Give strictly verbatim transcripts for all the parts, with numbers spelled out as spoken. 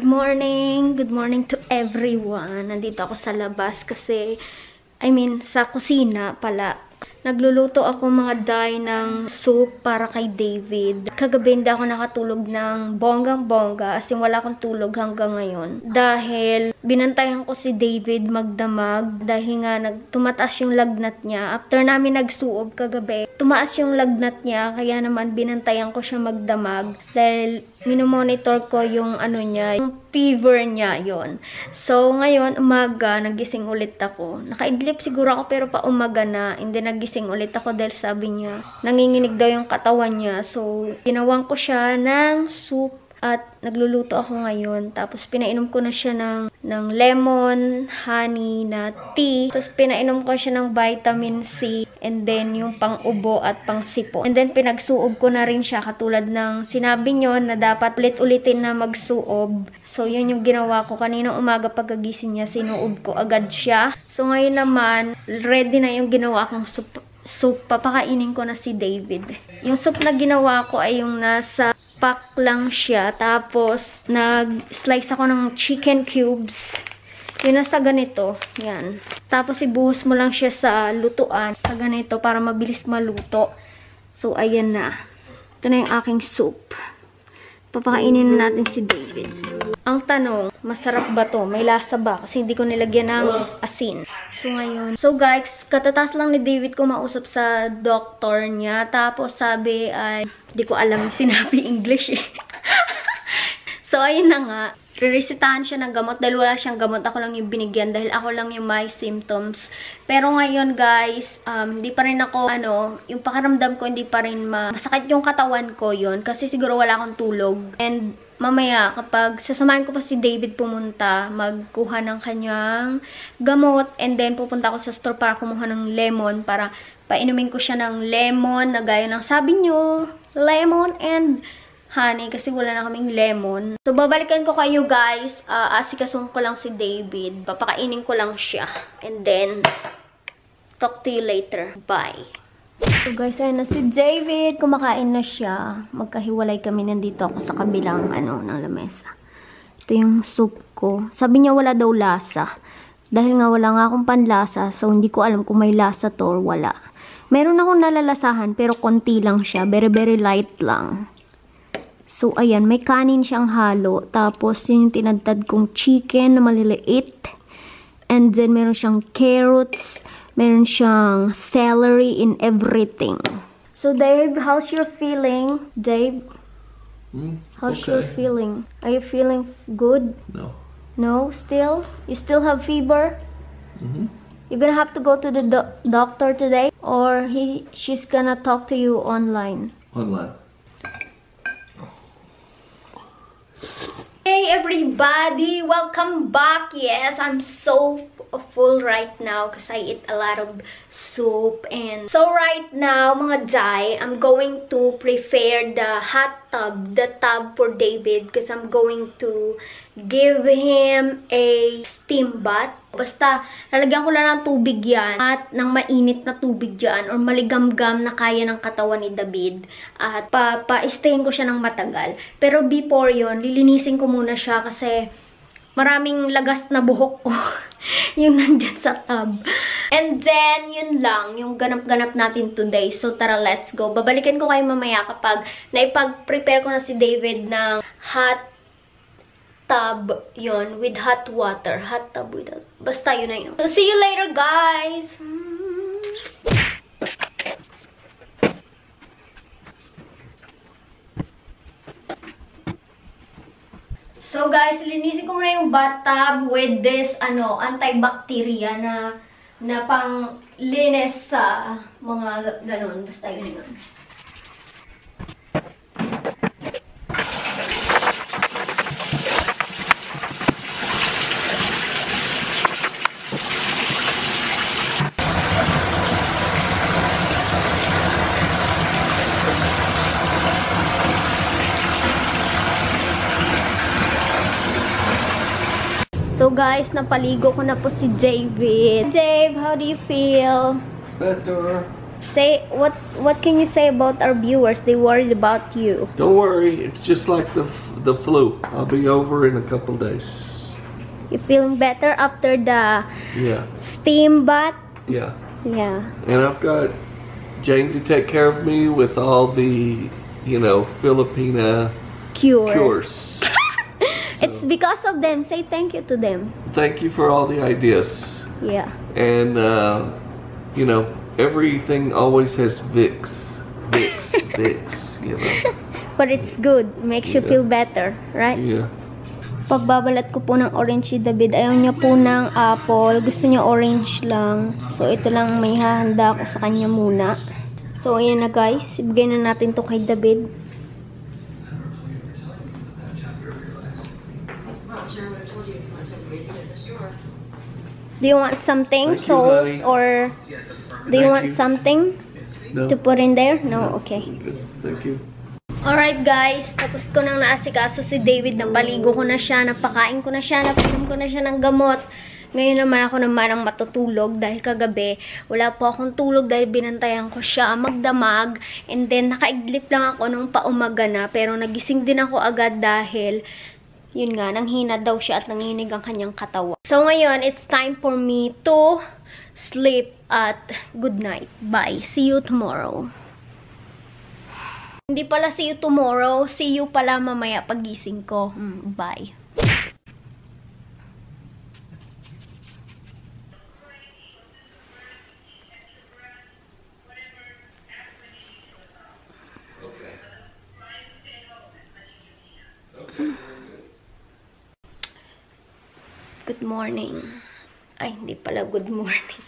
morning! Good morning to everyone. Nandito ako sa labas kasi, I mean, sa kusina pala. Nagluluto ako mga day ng soup para kay David. Kagabi hindi ako nakatulog ng bonggang-bongga as in wala akong tulog hanggang ngayon. Dahil binantayan ko si David magdamag dahil nga nagtumataas yung lagnat niya. After namin nagsuob kagabi, tumaas yung lagnat niya kaya naman binantayan ko siya magdamag dahil minomonitor ko yung ano niya, yung fever niya yon. So ngayon umaga nagising ulit ako. Nakaidlip siguro ako pero pa umaga na, hindi nagising ulit ako dahil sabi niya nanginginig daw yung katawan niya. So ginawan ko siya ng soup at nagluluto ako ngayon. Tapos pinainom ko na siya ng, ng lemon, honey na tea. Tapos pinainom ko siya ng vitamin C and then yung pang-ubo at pang-sipo. And then pinagsuob ko na rin siya katulad ng sinabi nyo na dapat ulit-ulitin na magsuob. So yun yung ginawa ko. Kaninang umaga pagkagising niya, sinuob ko agad siya. So ngayon naman, ready na yung ginawa kong soup. soup. Papakainin ko na si David. Yung soup na ginawa ko ay yung nasa pack lang siya. Tapos, nag-slice ako ng chicken cubes. Yun nasa ganito. Yan. Tapos, ibuhos mo lang siya sa lutuan. Sa ganito, para mabilis maluto. So, ayan na. Ito na yung aking soup. Papakainin na natin si David. Ang tanong, masarap ba to? May lasa ba? Kasi hindi ko nilagyan ng asin. So, ngayon. So, guys, katatas lang ni David ko mausap sa doktor niya. Tapos, sabi ay, hindi ko alam sinabi English eh. So, ayun na nga. Re-resetahan siya ng gamot dahil wala siyang gamot. Ako lang yung binigyan dahil ako lang yung may symptoms. Pero ngayon, guys, um, hindi pa rin ako, ano, yung pakiramdam ko hindi pa rin ma masakit yung katawan ko yon kasi siguro wala akong tulog. And mamaya, kapag sasamahan ko pa si David pumunta, magkuha ng kanyang gamot, and then pupunta ako sa store para kumuha ng lemon, para painumin ko siya ng lemon, na gaya ng sabi nyo, lemon and honey, kasi wala na kaming lemon. So, babalikan ko kayo guys, uh, asikasun ko lang si David, papakainin ko lang siya, and then, talk to you later. Bye! So guys, ayun na si David. Kumakain na siya. Magkahiwalay kami. Nandito ako sa kabilang ano, ng lamesa. Ito yung soup ko. Sabi niya wala daw lasa. Dahil nga wala nga akong panlasa. So hindi ko alam kung may lasa to or wala. Meron akong nalalasahan pero konti lang siya. Very very light lang. So ayan, may kanin siyang halo. Tapos yung tinadtad kong chicken na maliliit. And then meron siyang carrots. Meron siyang celery in everything. So, Dave, how's your feeling? Dave? Mm, how's okay. your feeling? Are you feeling good? No. No? Still? You still have fever? Mm-hmm. You're gonna have to go to the do doctor today? Or he, she's gonna talk to you online? Online. Hey everybody! Welcome back! Yes, I'm so full right now because I eat a lot of soup. And so right now, mga day, I'm going to prepare the hot tub, the tub for David, because I'm going to give him a steam bath. Basta, lalagyan ko lang ng tubig yan at ng mainit na tubig dyan or maligamgam na kaya ng katawan ni David. At pa-pa-stayin ko siya ng matagal. Pero before yon, lilinisin ko muna siya kasi maraming lagas na buhok ko yung nandyan sa tub. And then, yun lang, yung ganap-ganap natin today. So, tara, let's go. Babalikan ko kayo mamaya kapag naipag-prepare ko na si David ng hot tub, yon with hot water. Hot tub with hot. Basta, yun na yun. So, see you later, guys! So guys, linisin ko na yung bathtub with this ano, antibacteria na na pang linis sa mga ganon, basta yun. So guys, napaligo ko na po si David. Dave, how do you feel? Better. Say, what what can you say about our viewers? They worried about you. Don't worry, it's just like the the flu. I'll be over in a couple days. You feeling better after the Yeah. steam bath? Yeah. Yeah. And I've got Jane to take care of me with all the, you know, Filipina Cure. cures. It's because of them. Say thank you to them. Thank you for all the ideas. Yeah. And, uh, you know, everything always has Vicks. Vicks, Vicks, you know. But it's good. Makes you Yeah. feel better, right? Yeah. Pagbabalat ko po ng orange si David, ayaw niya po ng apple. Gusto niya orange lang. So, ito lang may hahanda ko sa kanya muna. So, ayan na guys. Ibigay na natin to kay David. Do you want something? Thank you, Salt? honey. Or do you Thank want you. something No? to put in there? No? Okay. Good. Thank you. Alright guys, tapos ko nang naasikaso si David, napaligo ko na siya, napakain ko na siya, napainom ko na siya ng gamot. Ngayon naman ako naman ang matutulog dahil kagabi wala po akong tulog dahil binantayan ko siya magdamag, and then nakaidlip lang ako nung paumaga na, pero nagising din ako agad dahil yun nga, nanghina daw siya at nanginig ang kanyang katawan. So ngayon, it's time for me to sleep at good night. Bye. See you tomorrow. Hindi pala see you tomorrow, see you pala mamaya pagising ko. Mm, bye. Good morning. Ay, hindi pala good morning.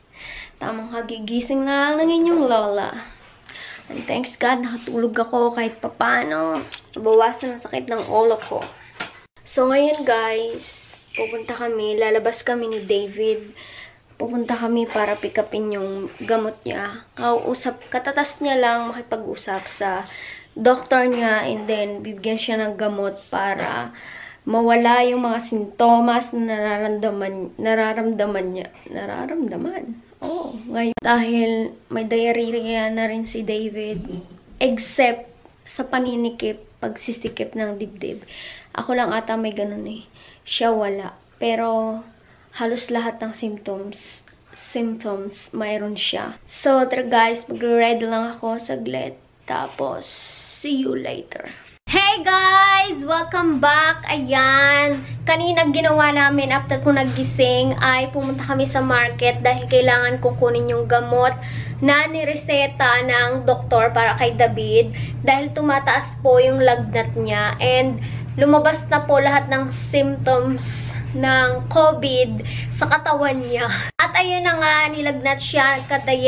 Tamang kagigising na lang ng inyong lola. And thanks God, nakatulog ako kahit papano. Nabawasan ang sakit ng ulo ko. So, ngayon guys, pupunta kami, lalabas kami ni David. Pupunta kami para pick upin yung gamot niya. Kausap, katatas niya lang makipag-usap sa doktor niya, and then bibigyan siya ng gamot para mawala yung mga sintomas na nararamdaman, nararamdaman niya. Nararamdaman? Oh, ngayon. Dahil may diarrhea na rin si David. Except sa paninikip, pagsisikip ng dibdib. Ako lang ata may ganun eh. Siya wala. Pero halos lahat ng symptoms, symptoms, mayroon siya. So, tara guys, mag-ready lang ako saglit. Tapos, see you later. Hey guys! Welcome back! Ayan! Kanina ginawa namin after ko nagising ay pumunta kami sa market dahil kailangan ko kunin yung gamot na nireseta ng doktor para kay David dahil tumataas po yung lagnat niya and lumabas na po lahat ng symptoms ng COVID sa katawan niya. At ayun na nga, nilagnat siya,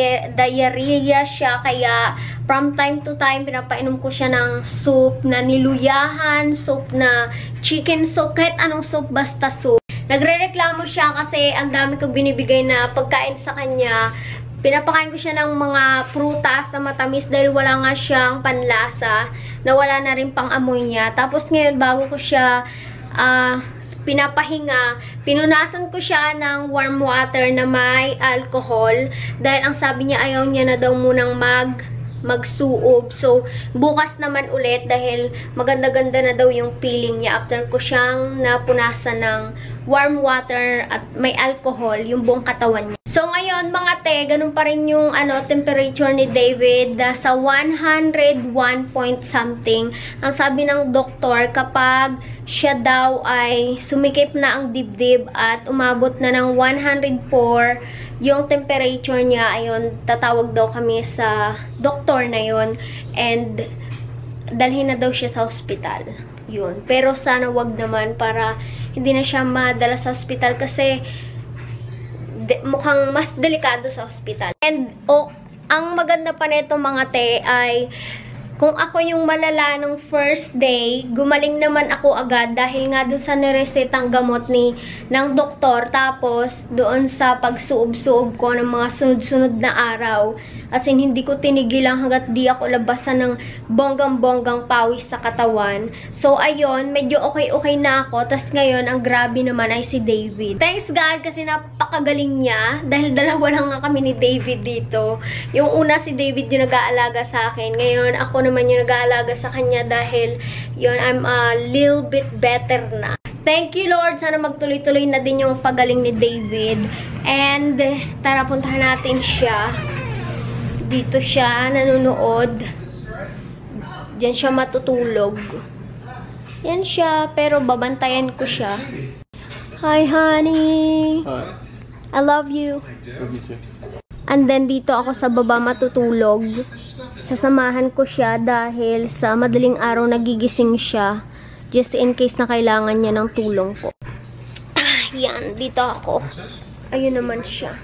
ka-diarrhea siya, kaya from time to time, pinapainom ko siya ng soup na niluyahan, soup na chicken soup, kahit anong soup, basta soup. Nagre-reklamo siya kasi ang dami ko binibigay na pagkain sa kanya. Pinapakain ko siya ng mga prutas na matamis dahil wala nga siyang panlasa, na wala na rin pang amoy niya. Tapos ngayon, bago ko siya ah, uh, pinapahinga, pinunasan ko siya ng warm water na may alcohol dahil ang sabi niya ayaw niya na daw munang mag magsuob. So, bukas naman ulit dahil maganda-ganda na daw yung feeling niya after ko siyang napunasan ng warm water at may alcohol yung buong katawan niya. So, ngayon mga te, ganun pa rin yung ano, temperature ni David uh, sa one hundred one point something. Ang sabi ng doktor, kapag siya daw ay sumikip na ang dibdib at umabot na ng one hundred four yung temperature niya, ayun, tatawag daw kami sa doktor na yun and dalhin na daw siya sa hospital. Yun. Pero sana wag naman para hindi na siya madala sa hospital kasi de, mukhang mas delikado sa hospital. And oh, ang maganda pa nito mga te ay kung ako yung malala nung first day, gumaling naman ako agad dahil nga dun sa niresetang gamot ni ng doktor, tapos doon sa pagsuob-suob ko ng mga sunod-sunod na araw. As in, hindi ko tinigilan hanggat di ako labasan ng bonggang-bonggang pawis sa katawan. So, ayun, medyo okay-okay na ako. Tas ngayon, ang grabe naman ay si David. Thanks God kasi napaka napakagaling niya. Dahil dalawa lang nga kami ni David dito. Yung una si David yung nag-aalaga sa akin. Ngayon, ako naman yung nag-aalaga sa kanya dahil yun, I'm a little bit better na. Thank you, Lord. Sana magtuloy-tuloy na din yung pagaling ni David. And, tara, puntahan natin siya. Dito siya, nanonood. Diyan siya matutulog. Yan siya, pero babantayan ko siya. Hi, honey. Hi. I love you. Love you too. And then, dito ako sa baba matutulog. Sasamahan ko siya dahil sa madaling araw nagigising siya. Just in case na kailangan niya ng tulong ko. Ah, yan. Dito ako. Ayun naman siya.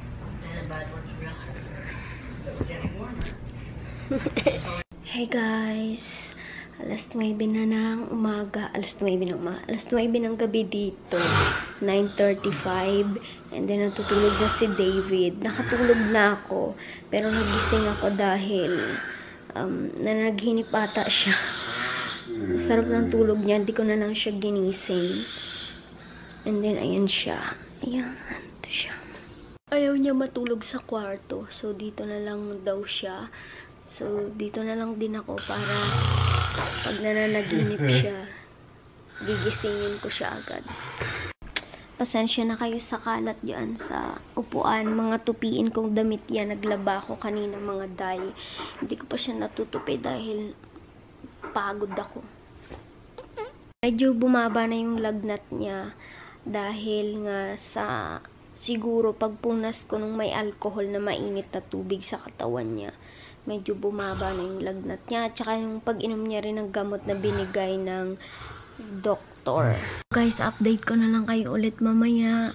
Hey guys. Alas nuwebe na ng umaga. Alas nuwebe ng umaga. Alas nuwebe ng gabi dito. nine thirty-five. And then, natutulog na si David. Nakatulog na ako. Pero nagising ako dahil um, nanaghinip ata siya. Sarap ng tulog niya. Hindi ko na lang siya ginising. And then, ayan siya. Ayan. Ito siya. Ayaw niya matulog sa kwarto. So, dito na lang daw siya. So, dito na lang din ako para pag nananaginip siya, gigisingin ko siya agad. Pasensya na kayo sa kalat dyan sa upuan. Mga tupiin kong damit yan. Naglaba ko kanina mga day. Hindi ko pa siya natutupi dahil pagod ako. Medyo bumaba na yung lagnat niya dahil nga sa siguro pagpunas ko nung may alcohol na mainit na tubig sa katawan niya. Medyo bumaba na yung lagnat niya. At saka yung pag-inom niya rin ng gamot na binigay ng doktor. Guys, update ko na lang kayo ulit mamaya.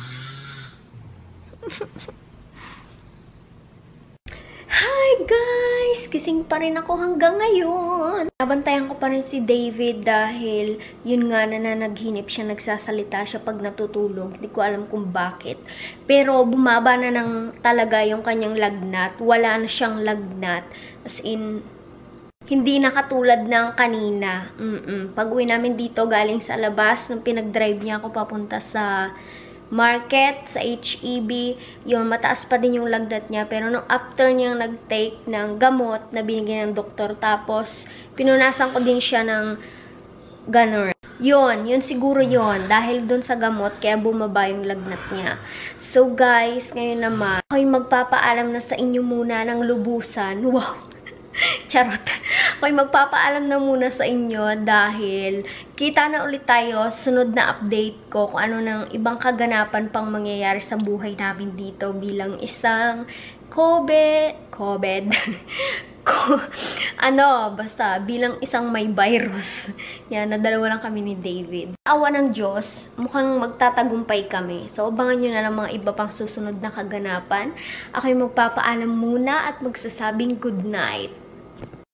Hi guys! Gising pa rin ako hanggang ngayon. Nabantayan ko pa rin si David dahil yun nga nananaghinip siya, nagsasalita siya pag natutulog. Hindi ko alam kung bakit. Pero bumaba na ng talaga yung kanyang lagnat. Wala na siyang lagnat. As in, hindi na katulad ng kanina. Mm-mm. Pag-uwi namin dito galing sa labas, nung pinag-drive niya ako papunta sa market, sa H E B, yun, mataas pa din yung lagnat niya. Pero nung after niyang nag-take ng gamot na binigyan ng doktor, tapos pinunasan ko din siya ng ganun. Yun, yun siguro yun. Dahil dun sa gamot, kaya bumaba yung lagnat niya. So guys, ngayon naman, ako'y magpapaalam na sa inyo muna ng lubusan. Wow! Charot. Ako'y magpapaalam na muna sa inyo dahil kita na ulit tayo sunod na update ko kung ano ng ibang kaganapan pang mangyayari sa buhay namin dito bilang isang COVID, COVID, ano, basta bilang isang may virus. Yan, nadalawa lang kami ni David. Awa ng Diyos, mukhang magtatagumpay kami. So, abangan nyo na lang mga iba pang susunod na kaganapan. Ako'y magpapaalam muna at magsasabing good night.